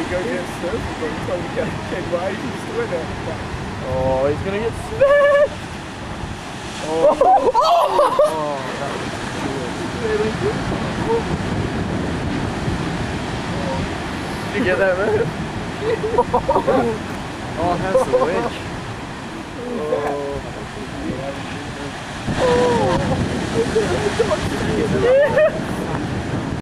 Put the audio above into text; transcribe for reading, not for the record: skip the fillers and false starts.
go get surfing, but he's trying to get waves to win it. Oh, he's gonna get smashed! Oh, that was really good. Did you get that move? Oh, that's the wedge. Oh.